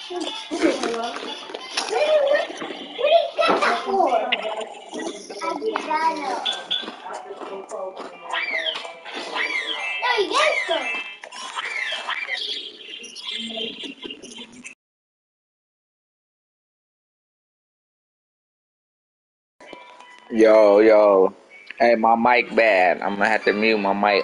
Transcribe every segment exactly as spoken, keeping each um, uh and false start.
Yo, yo. Hey, my mic bad. I'm gonna have to mute my mic.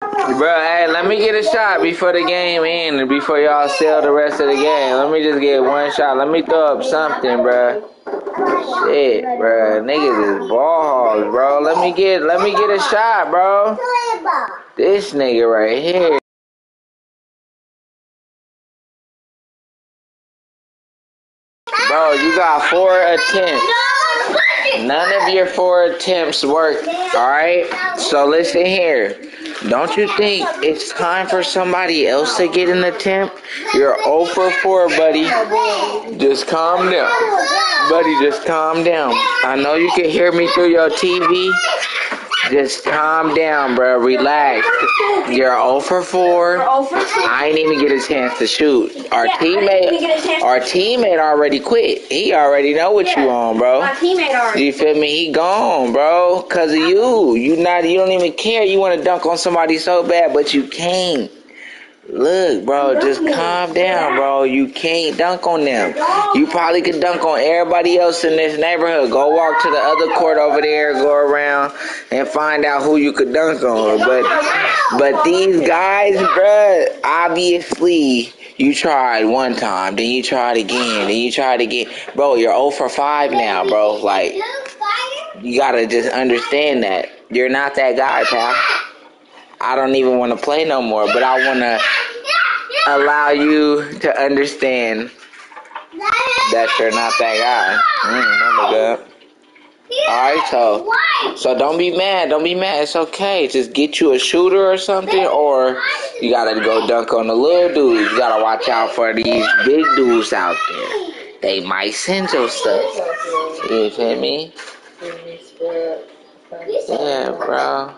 Bro, hey, let me get a shot before the game ends and before y'all sell the rest of the game. Let me just get one shot. Let me throw up something, bro. Shit, bro. Niggas is ball hogs, bro. Let me get, let me get a shot, bro. This nigga right here. Bro, you got four attempts. None of your four attempts worked, alright? So listen here. Don't you think it's time for somebody else to get an attempt? You're zero for four, buddy. Just calm down. Buddy, just calm down. I know you can hear me through your T V. Just calm down, bro. Relax. You're zero for four. I ain't even get a chance to shoot. Our teammate, our teammate already quit. He already know what you on, bro. My teammate already. You feel me? He gone, bro. Cause of you. You not. You don't even care. You want to dunk on somebody so bad, but you can't. Look, bro, just calm down, bro. You can't dunk on them. You probably could dunk on everybody else in this neighborhood. Go walk to the other court over there, go around, and find out who you could dunk on. But, but these guys, bro, obviously, you tried one time, then you tried again, then you tried again. Bro, you're zero for five now, bro. Like, you gotta just understand that. You're not that guy, pal. I don't even want to play no more, but I want to allow you to understand that you're not that guy. Mm, that look good. Alright, so, so don't be mad. Don't be mad. It's okay. Just get you a shooter or something, or you got to go dunk on the little dudes. You got to watch out for these big dudes out there. They might send your stuff. You feel me? Yeah, bro.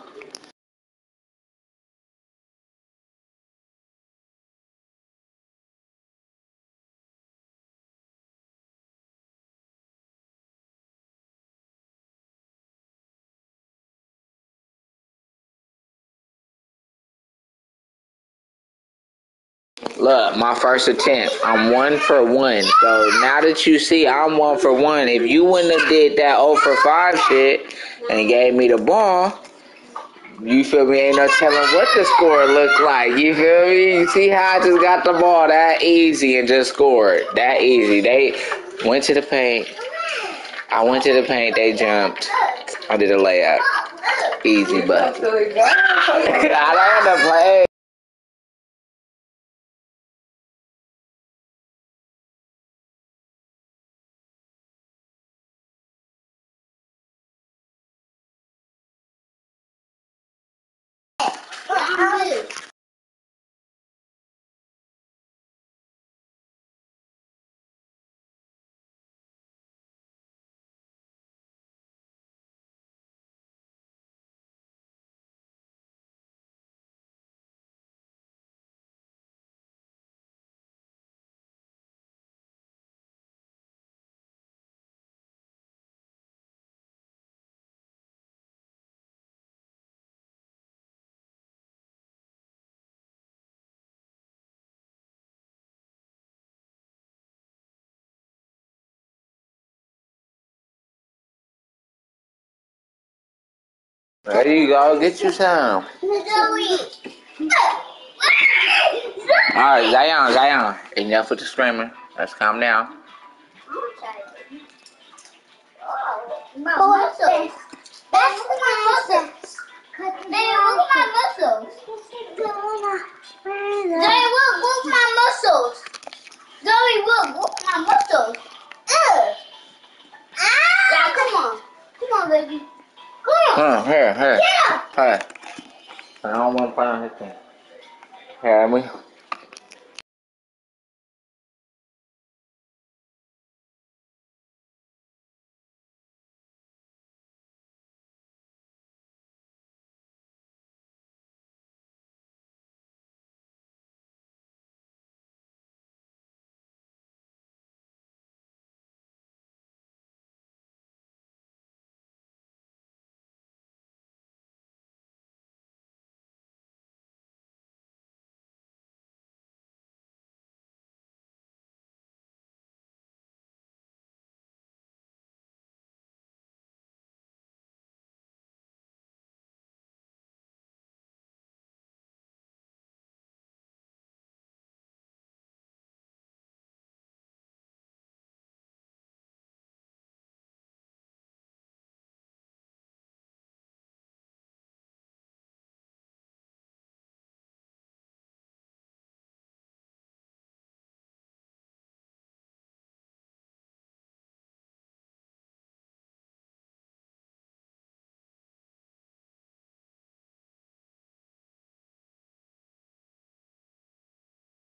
Look, my first attempt, I'm one for one. So now that you see I'm one for one, if you wouldn't have did that zero for five shit and gave me the ball, you feel me? Ain't no telling what the score looked like. You feel me? You see how I just got the ball that easy and just scored that easy. They went to the paint. I went to the paint. They jumped. I did a layup. Easy, but I don't want to play. There you go. Get you some. Alright, Zion, Zion. Enough with the screaming. Let's calm down. Muscles. That's my muscles. They look my muscles. They will move my muscles. Zoe will move my muscles. Ugh. Yeah, come on. Come on, baby. Come on. Come on, here, here. Yeah. Hey. I don't want to play on this thing. Here, let me